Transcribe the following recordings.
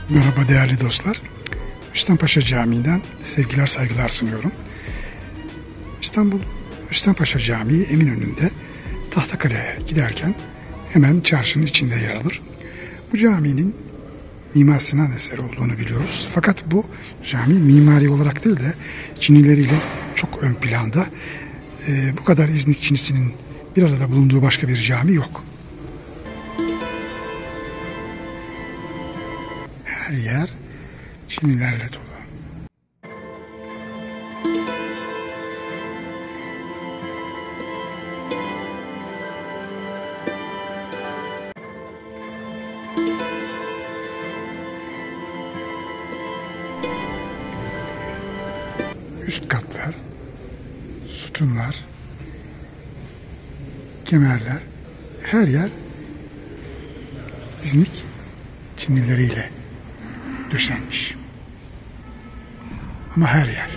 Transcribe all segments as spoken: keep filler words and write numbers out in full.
Merhaba değerli dostlar. Rüstempaşa Camii'nden sevgiler saygılar sunuyorum. İstanbul Rüstempaşa Camii Eminönü'nde Tahtakale'ye giderken hemen çarşının içinde yer alır. Bu caminin Mimar Sinan eseri olduğunu biliyoruz. Fakat bu cami mimari olarak değil de çinileriyle çok ön planda. Ee, bu kadar İznik Çinisinin bir arada bulunduğu başka bir cami yok. Her yer çinilerle dolu. Üst katlar, sütunlar, kemerler, her yer İznik çinileriyle döşenmiş. Ama her yer.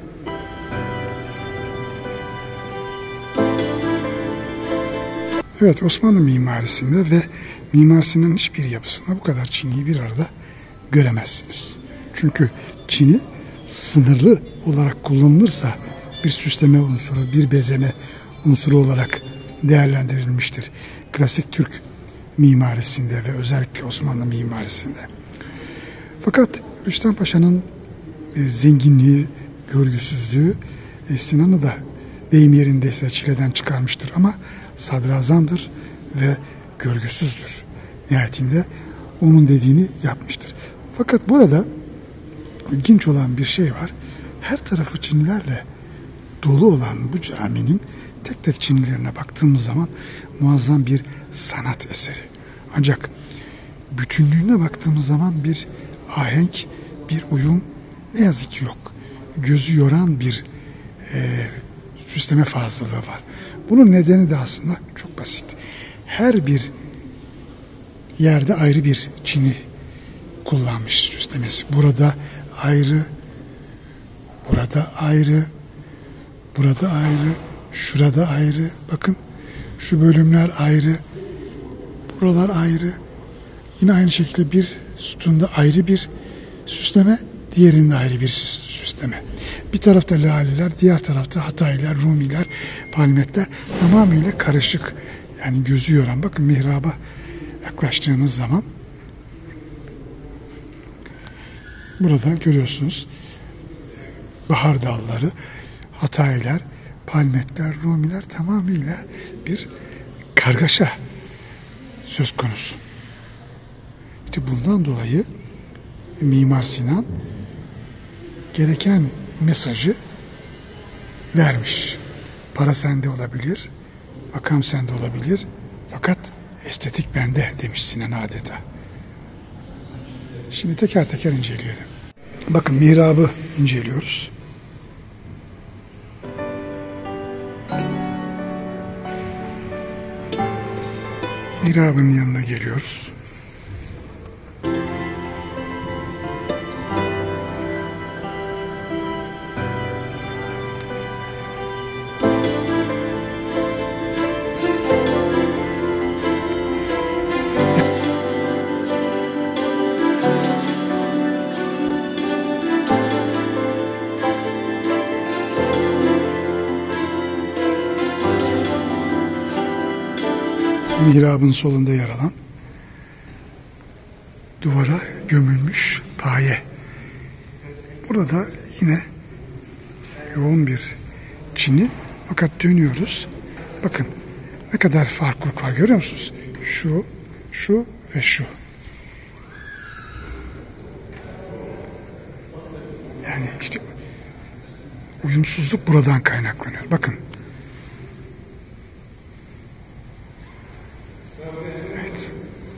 Evet, Osmanlı mimarisinde ve Mimar Sinan'ın hiçbir yapısında bu kadar çiniyi bir arada göremezsiniz. Çünkü çini sınırlı olarak kullanılırsa bir süsleme unsuru, bir bezeme unsuru olarak değerlendirilmiştir. Klasik Türk mimarisinde ve özellikle Osmanlı mimarisinde. Fakat Rüstem Paşa'nın e, zenginliği, görgüsüzlüğü e, Sinan'ı da deyim yerindeyse çileden çıkarmıştır ama sadrazamdır ve görgüsüzdür. Nihayetinde onun dediğini yapmıştır. Fakat burada ilginç olan bir şey var. Her tarafı çinilerle dolu olan bu caminin tek tek çinilerine baktığımız zaman muazzam bir sanat eseri. Ancak bütünlüğüne baktığımız zaman bir ahenk, bir uyum ne yazık ki yok. Gözü yoran bir e, süsleme fazlalığı var. Bunun nedeni de aslında çok basit. Her bir yerde ayrı bir çini kullanmış süslemesi. Burada ayrı, burada ayrı, burada ayrı, şurada ayrı. Bakın şu bölümler ayrı, buralar ayrı. Yine aynı şekilde bir sütunda ayrı bir süsleme, diğerinde ayrı bir süsleme. Bir tarafta laleler, diğer tarafta Hatayiler, Rumiler, Palmetler tamamıyla karışık. Yani gözü yoran. Bakın mihraba yaklaştığınız zaman burada görüyorsunuz bahar dalları, Hatayiler, Palmetler, Rumiler tamamıyla bir kargaşa söz konusu. İşte bundan dolayı Mimar Sinan gereken mesajı vermiş. Para sende olabilir, makam sende olabilir, fakat estetik bende demiş Sinan adeta. Şimdi teker teker inceleyelim. Bakın mihrabı inceliyoruz. Mihrabın yanına geliyoruz. Mihrabın solunda yer alan duvara gömülmüş paye. Burada da yine yoğun bir çini, fakat dönüyoruz. Bakın ne kadar farklılık var, görüyor musunuz? Şu, şu ve şu. Yani işte uyumsuzluk buradan kaynaklanıyor. Bakın. Evet.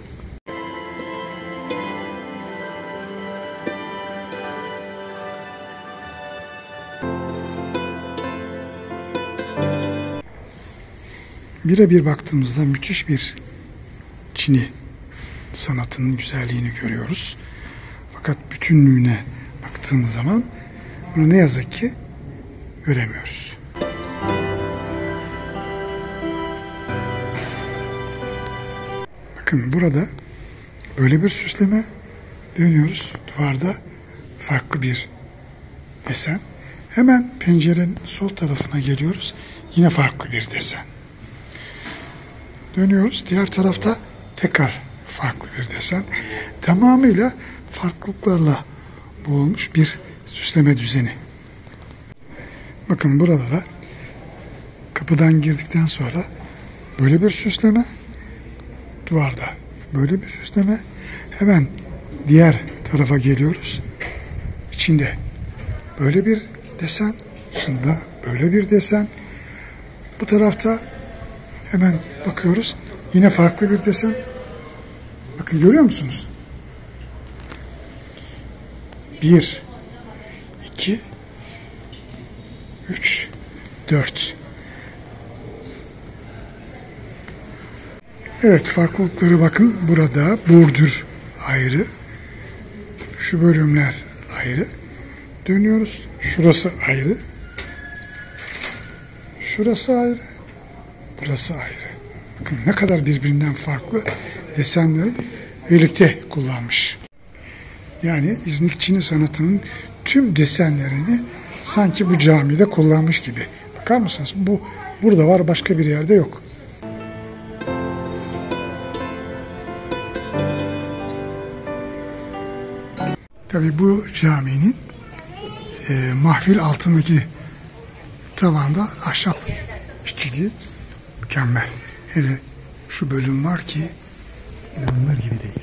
Birebir baktığımızda müthiş bir çini sanatının güzelliğini görüyoruz. Fakat bütünlüğüne baktığımız zaman bunu ne yazık ki göremiyoruz. Bakın burada böyle bir süsleme Dönüyoruz. Duvarda farklı bir desen. Hemen pencerenin sol tarafına geliyoruz. Yine farklı bir desen. Dönüyoruz. Diğer tarafta tekrar farklı bir desen. Tamamıyla farklılıklarla boğulmuş bir süsleme düzeni. Bakın burada da kapıdan girdikten sonra böyle bir süsleme, duvarda böyle bir süsleme. Hemen diğer tarafa geliyoruz. İçinde böyle bir desen, dışında böyle bir desen. Bu tarafta hemen bakıyoruz. Yine farklı bir desen. Bakın görüyor musunuz? Bir, iki, üç, dört. Evet, farklılıkları bakın. Burada bordür ayrı. Şu bölümler ayrı. Dönüyoruz. Şurası ayrı. Şurası ayrı. Burası ayrı. Bakın ne kadar birbirinden farklı desenleri birlikte kullanmış. Yani İznik Çini sanatının tüm desenlerini sanki bu camide kullanmış gibi. Bakar mısınız? Bu burada var, başka bir yerde yok. Tabii bu caminin e, mahfil altındaki tavanda ahşap işçiliği mükemmel. Hele şu bölüm var ki inanılır gibi değil.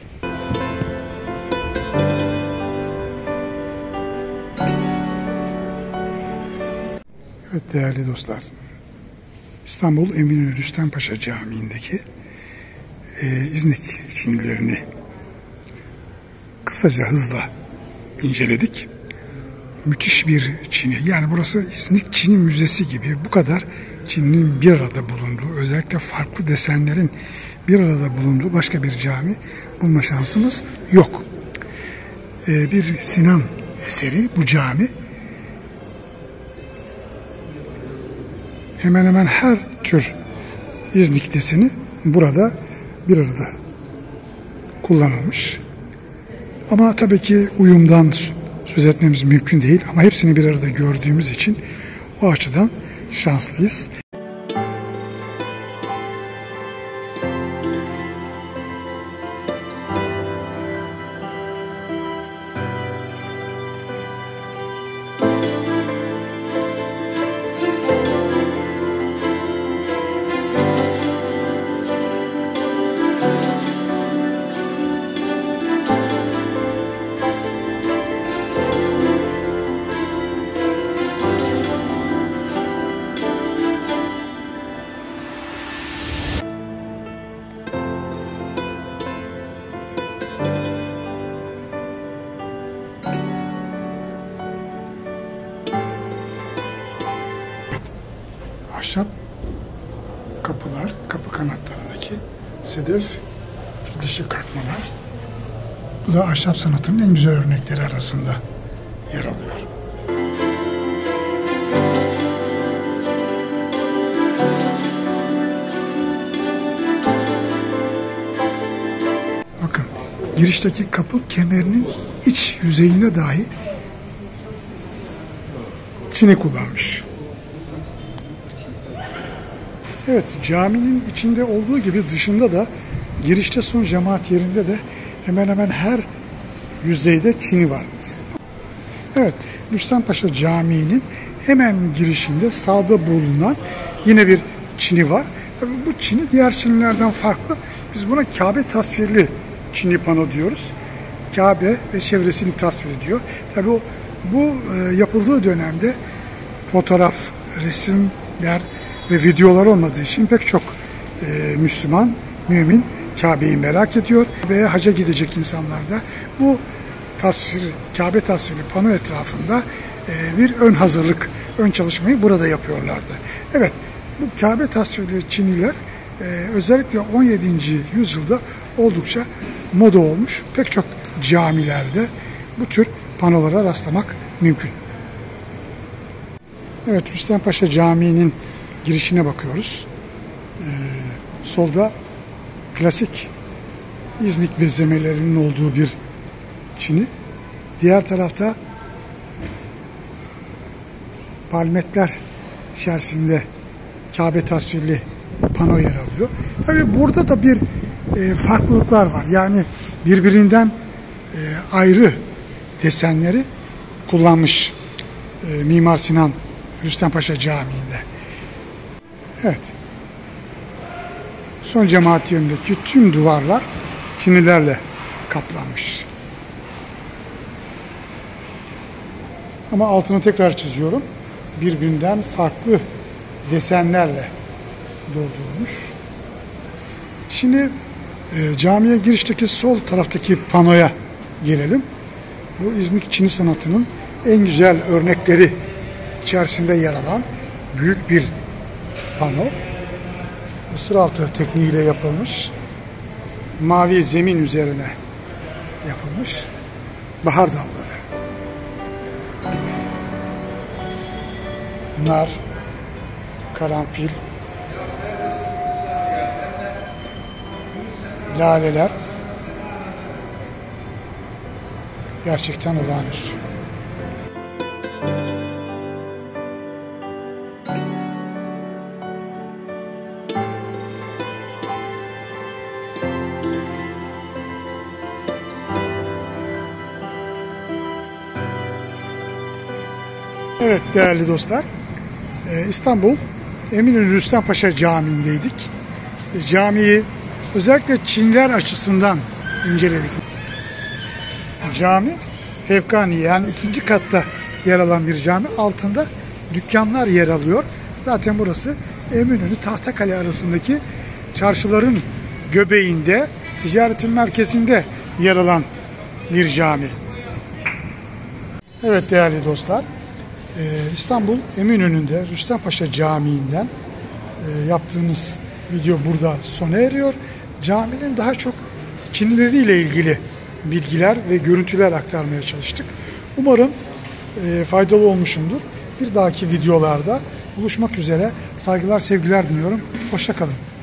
Evet değerli dostlar, İstanbul Eminönü Rüstempaşa Camii'ndeki e, İznik Çinilerini kısaca hızla inceledik. Müthiş bir Çini. Yani burası İznik Çini Müzesi gibi bu kadar Çin'in bir arada bulunduğu, özellikle farklı desenlerin bir arada bulunduğu başka bir cami bulma şansımız yok. Ee, bir Sinan eseri bu cami. Hemen hemen her tür İznik deseni burada bir arada kullanılmış. Ama tabii ki uyumdan söz etmemiz mümkün değil. Ama hepsini bir arada gördüğümüz için o açıdan şanslıyız. Ahşap kapılar, kapı kanatlarındaki sedef fil dişi kalkmalar. Bu da ahşap sanatının en güzel örnekleri arasında yer alıyor. Bakın girişteki kapı kemerinin iç yüzeyinde dahi Çini kullanmış. Evet, caminin içinde olduğu gibi dışında da girişte son cemaat yerinde de hemen hemen her yüzeyde Çini var. Evet, Rüstempaşa Camii'nin hemen girişinde sağda bulunan yine bir Çini var. Tabii bu Çini diğer Çinilerden farklı. Biz buna Kabe tasvirli Çini pano diyoruz. Kabe ve çevresini tasvir ediyor. Tabii o, bu e, yapıldığı dönemde fotoğraf, resimler ve videolar olmadığı için pek çok e, Müslüman, mümin Kabe'yi merak ediyor ve hacca gidecek insanlar da bu tasvir, Kabe tasvirli pano etrafında e, bir ön hazırlık, ön çalışmayı burada yapıyorlardı. Evet, bu Kabe tasvirli Çiniler e, özellikle on yedinci yüzyılda oldukça moda olmuş. Pek çok camilerde bu tür panolara rastlamak mümkün. Evet, Rüstempaşa Camii'nin girişine bakıyoruz. Ee, solda klasik İznik bezemelerinin olduğu bir Çin'i. Diğer tarafta palmetler içerisinde Kabe tasvirli pano yer alıyor. Tabii burada da bir e, farklılıklar var. Yani birbirinden e, ayrı desenleri kullanmış e, Mimar Sinan Rüstempaşa Camii'nde. Evet. Son cemaat yerindeki tüm duvarlar çinilerle kaplanmış. Ama altını tekrar çiziyorum. Birbirinden farklı desenlerle doldurulmuş. Şimdi e, camiye girişteki sol taraftaki panoya gelelim. Bu İznik Çini sanatının en güzel örnekleri içerisinde yer alan büyük bir pano. Isıraltı tekniğiyle yapılmış. Mavi zemin üzerine yapılmış bahar dalları. Nar, karanfil, laleler gerçekten olağanüstü. Evet değerli dostlar, İstanbul Eminönü Rüstempaşa Camii'ndeydik. Camiyi özellikle Çinliler açısından inceledik. Cami fevkani, yani ikinci katta yer alan bir cami. Altında dükkanlar yer alıyor. Zaten burası Eminönü Tahtakale arasındaki çarşıların göbeğinde, ticaretin merkezinde yer alan bir cami. Evet değerli dostlar, İstanbul Eminönü'nde Rüstempaşa Camii'nden yaptığımız video burada sona eriyor. Caminin daha çok Çinileriyle ilgili bilgiler ve görüntüler aktarmaya çalıştık. Umarım faydalı olmuşumdur. Bir dahaki videolarda buluşmak üzere. Saygılar, sevgiler diliyorum. Hoşça kalın.